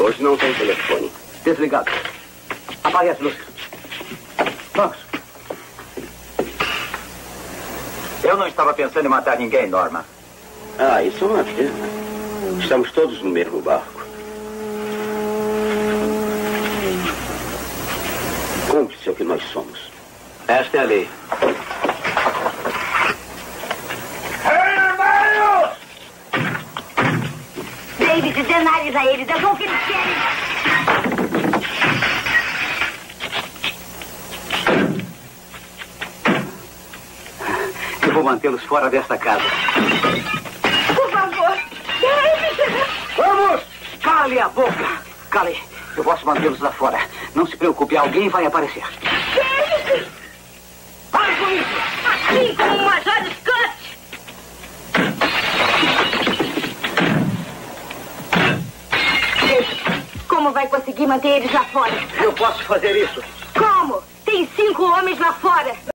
Hoje não tem telefone. Desligado. Apague as luzes. Vamos. Eu não estava pensando em matar ninguém, Norma. Ah, isso é uma pena. Estamos todos no mesmo barco. Cúmplice é o que nós somos. Esta é a lei. David, dê nariz a eles. Eles vão o que eles querem. Eu vou mantê-los fora desta casa. Por favor. David! Vamos! Cale a boca! Cale. Eu posso mantê-los lá fora. Não se preocupe, alguém vai aparecer. David! Pare com isso! Assim como o Major Scott! Como vai conseguir manter eles lá fora? Eu posso fazer isso. Como? Tem 5 homens lá fora.